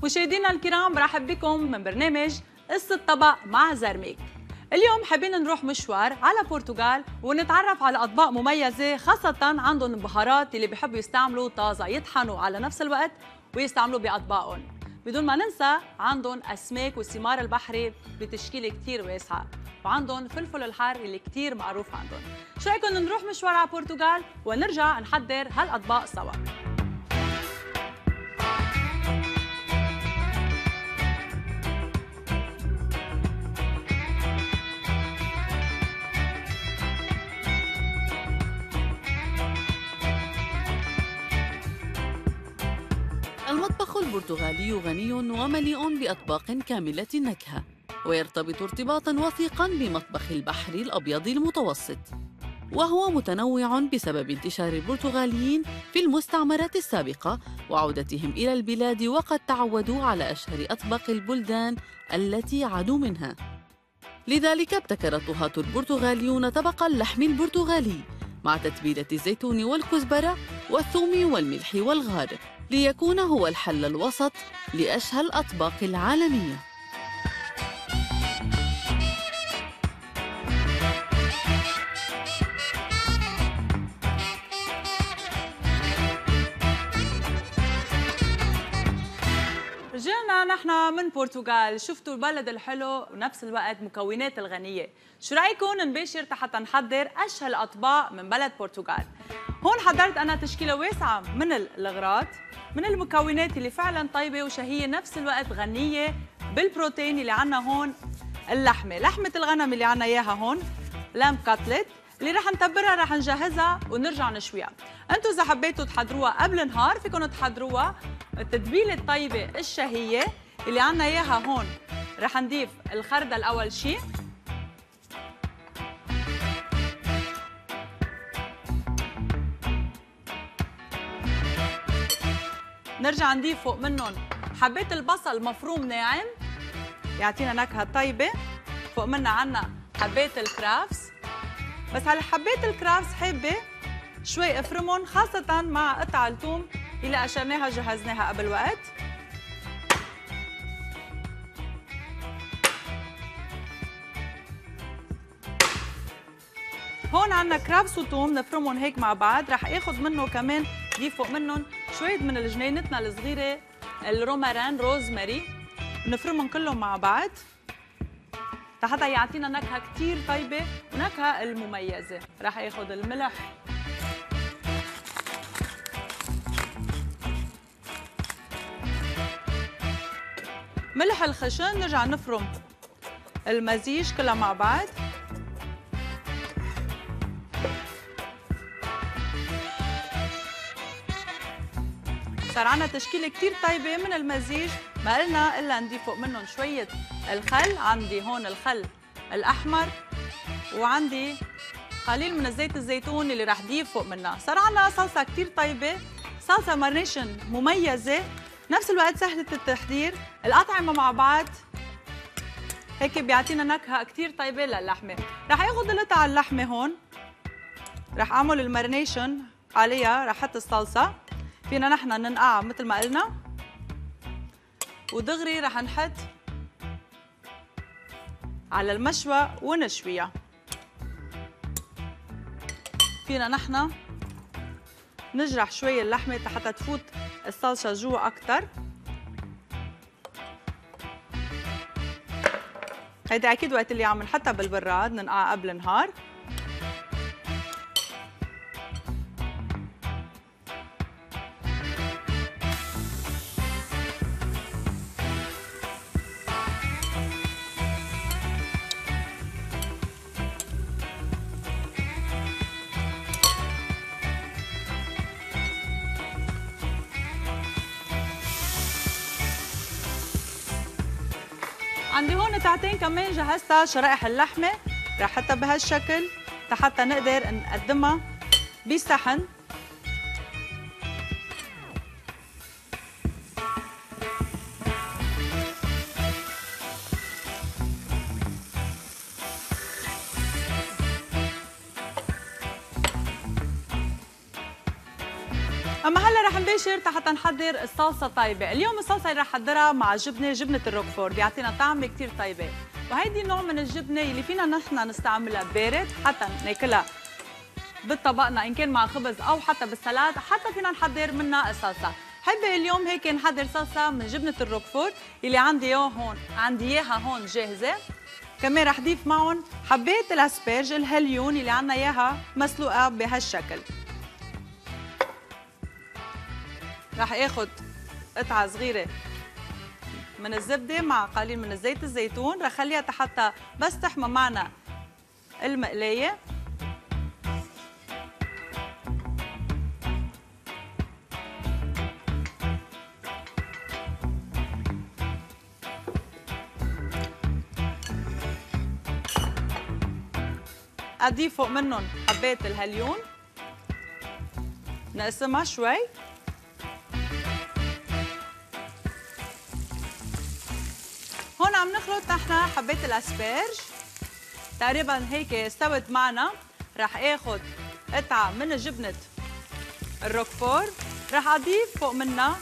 مشاهدينا الكرام، برحب بكم من برنامج قصة طبق مع زرميك. اليوم حابين نروح مشوار على البرتغال ونتعرف على أطباق مميزة، خاصة عندهم بهارات اللي بيحبوا يستعملوا طازة يطحنوا على نفس الوقت ويستعملوا بأطباقهم. بدون ما ننسى عندهم أسماك والثمار البحري بتشكيلة كتير واسعة، وعندهم فلفل الحار اللي كتير معروف عندهم. شو رأيكم نروح مشوار على البرتغال ونرجع نحضر هالأطباق سوا؟ المطبخ البرتغالي غني ومليء بأطباق كاملة النكهة، ويرتبط ارتباطاً وثيقاً بمطبخ البحر الأبيض المتوسط، وهو متنوع بسبب انتشار البرتغاليين في المستعمرات السابقة وعودتهم إلى البلاد، وقد تعودوا على أشهر أطباق البلدان التي عادوا منها. لذلك ابتكر الطهاة البرتغاليون طبق اللحم البرتغالي مع تتبيلة الزيتون والكزبرة والثوم والملح والغار، ليكون هو الحل الوسط لأشهى الأطباق العالمية. رجعنا نحن من البرتغال، شفتوا البلد الحلو ونفس الوقت مكونات الغنية. شو رأيكم نباشر حتى نحضر أشهى الأطباق من بلد البرتغال؟ هون حضرت أنا تشكيلة واسعة من الأغراض، من المكونات اللي فعلا طيبة وشهية نفس الوقت غنية بالبروتين اللي عنا هون. اللحمة، لحمة الغنم اللي عنا إياها هون لام كاتلت اللي رح نتبرها، رح نجهزها ونرجع نشويها. انتم إذا حبيتوا تحضروها قبل نهار فيكم تحضروها. التتبيلة الطيبة الشهية اللي عنا إياها هون، رح نضيف الخردل أول شي، نرجع نضيف فوق منهم حبات البصل مفروم ناعم يعطينا نكهة طيبة. فوق منها عنا حبات الكرافس، بس على حبات الكرافس حابة شوي افرمهم، خاصة مع قطع الثوم اللي قشرناها جهزناها قبل وقت. هون عنا كرافس وثوم نفرمهم هيك مع بعض. رح اخذ منه كمان ضيف فوق منهم شوية من الجنينتنا الصغيرة الرومارين روزماري، نفرمهم كلهم مع بعض حتى يعطينا نكهة كتير طيبة ونكهة المميزة. رح اخذ الملح، ملح الخشن، نرجع نفرم المزيج كلها مع بعض. صار عنا تشكيلة كتير طيبة من المزيج، ما قلنا إلا نضيف فوق منهم شوية الخل. عندي هون الخل الأحمر وعندي قليل من زيت الزيتون اللي رح ضيف فوق منها. صار عنا صلصة كتير طيبة، صلصة مارنيشن مميزة، نفس الوقت سهلة التحضير. الأطعمة مع بعض هيك بيعطينا نكهة كتير طيبة للحمة. رح اخذ قطع اللحمة هون، رح اعمل المارنيشن عليها، رح احط الصلصة، فينا نحن ننقعها مثل ما قلنا، ودغري رح نحط على المشوى ونشويها. فينا نحن نجرح شوي اللحمة حتى تفوت الصلصة جوا أكتر. هيدا أكيد وقت اللي عم نحطها بالبراد ننقعها قبل نهار. عندي هون قطعتين كمان جهزتها شرائح اللحمة، رح احطها بهالشكل حتى نقدر نقدمها بصحن. اما هلا رح نباشر حتى نحضر الصلصه طيبه. اليوم الصلصه اللي رح احضرها مع جبنه الروكفور، بيعطينا طعمه كثير طيبه، وهيدي نوع من الجبنه اللي فينا نحن نستعملها بارد حتى ناكلها بطبقنا ان كان مع خبز او حتى بالسلاد، حتى فينا نحضر منها الصلصه. حابه اليوم هيك نحضر صلصه من جبنه الروكفور اللي عندي اياها هون جاهزه. كمان رح ضيف معهم حبات الاسبرج الهليون اللي عندنا اياها مسلوقه بهالشكل. رح اخذ قطعه صغيره من الزبده مع قليل من زيت الزيتون، رح خليها حتى بس تحمى معنا المقلايه. اضيف فوق منهم حبات الهليون، نقسمها شوي. هون عم نخلط نحن حبات الاسبرج تقريبا هيك استوت معنا. رح اخذ قطعه من جبنه الروكفور، رح اضيف فوق منها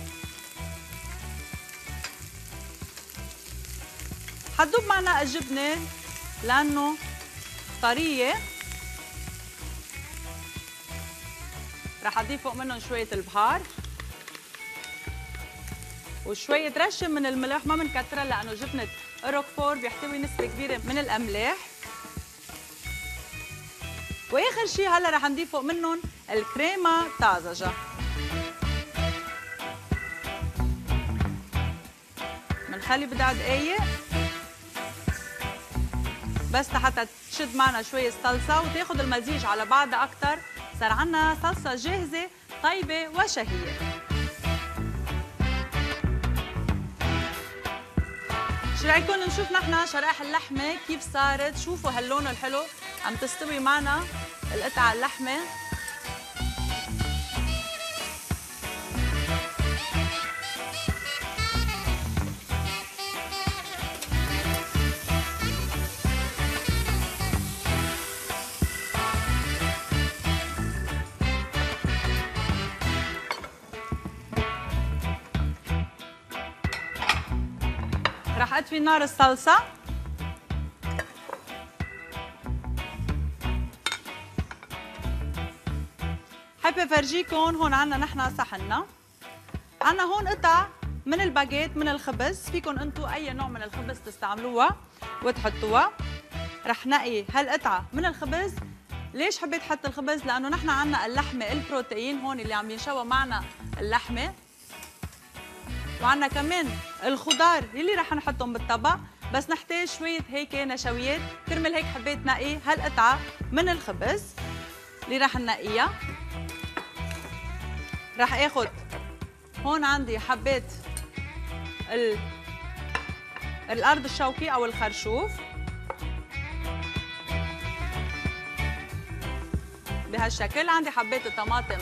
حتذوب معنا الجبنه لانه طريه. رح اضيف فوق منهم شويه البهار وشويه رشه من الملح، ما بنكترها لانه جبنه الروكفور بيحتوي نسبه كبيره من الاملاح. واخر شيء هلا رح نضيف فوق منهم الكريمه طازجه. بنخلي بضع دقايق بس لحتى تشد معنا شويه صلصه وتاخذ المزيج على بعضها اكثر. صار عنا صلصه جاهزه طيبه وشهيه. شو رايكم نشوف نحن شرائح اللحمه كيف صارت؟ شوفوا هاللون الحلو، عم تستوي معنا القطعه اللحمه. رح اطفي نار الصلصه. حابه افرجيكم هون عنا نحن صحننا. عنا هون قطع من الباجيت من الخبز، فيكم انتم اي نوع من الخبز تستعملوها وتحطوها. رح نقي هالقطعه من الخبز. ليش حبيت احط الخبز؟ لانه نحن عنا اللحمه البروتين هون اللي عم ينشوى معنا اللحمه، وعنا كمان الخضار اللي رح نحطهم بالطبق، بس نحتاج شوية هيك نشويات. كرمال هيك حبيت نقي هالقطعة من الخبز اللي رح نقيها. رح اخد هون عندي حبات الأرض الشوكي أو الخرشوف بهالشكل. عندي حبات الطماطم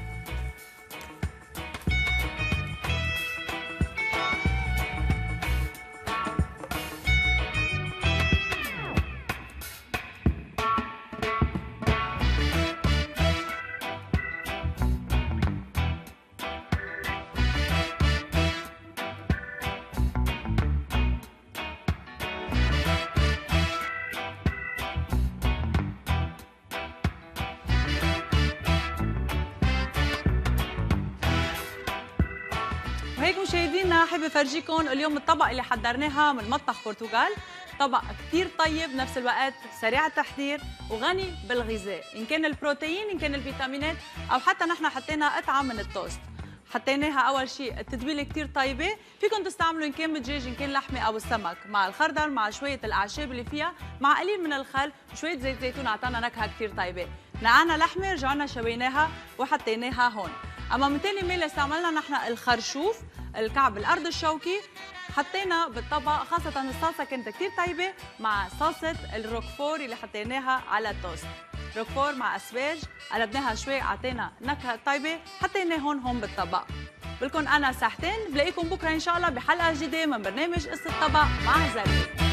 وهيك مشاهدينا حابه افرجيكم اليوم الطبق اللي حضرناها من مطبخ برتغال. طبق كثير طيب بنفس الوقت سريع التحضير وغني بالغذاء، ان كان البروتين ان كان الفيتامينات او حتى نحن حطينا قطعه من التوست. حطيناها اول شيء التتبيله كثير طيبه، فيكم تستعملوا ان كان بالدجاج ان كان لحمه او السمك، مع الخردل مع شويه الاعشاب اللي فيها مع قليل من الخل وشويه زيت زيتون اعطانا نكهه كثير طيبه. نقعنا لحمه رجعنا شويناها وحطيناها هون. اما من ثاني ميل استعملنا نحن الخرشوف الكعب الارض الشوكي حطينا بالطبق، خاصه الصلصه كانت كثير طيبه مع صلصه الروكفور اللي حطيناها على التوست. روكفور مع اسباج قلبناها شوي اعطينا نكهه طيبه، حطيناه هون بالطبق. بقول لكم انا ساعتين، بلاقيكم بكره ان شاء الله بحلقه جديده من برنامج قصه طبق مع زرزي.